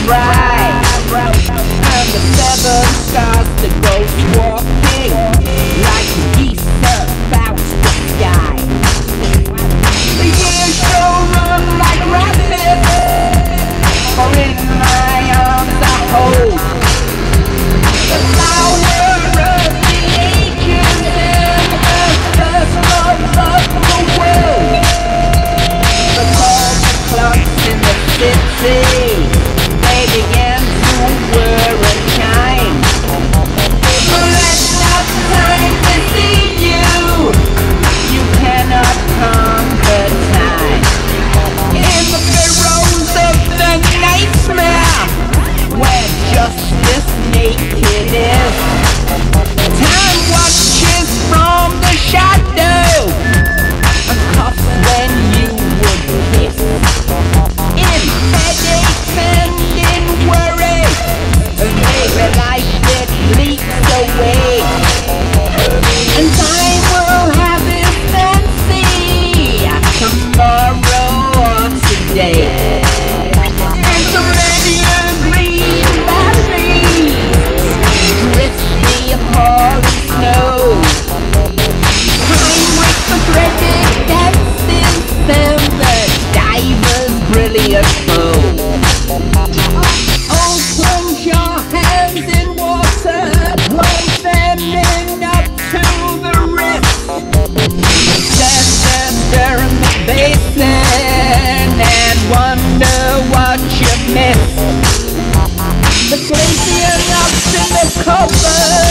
bright, and the seven stars that goes walking like geese about the sky. The years don't run like rabbits, for in my arms I hold the flower of the ages and the first love of the world. The clocks in the city, they began to whir and chime. Let not time deceive you, you cannot conquer time. In the furrows of the nightmare, where justice naked is, time watches from the shadow and coughs when you would kiss. In headaches and in worry, maybe life it leaks away, and time will have its fancy tomorrow or today. And so many green batteries drifts the appalling snow. Time with the threaded dances and the diver's brilliant bow. Open your hands in water, plunge them in up to the wrist. Stand there in the basin and wonder what you missed. The glacier knocks in the cover.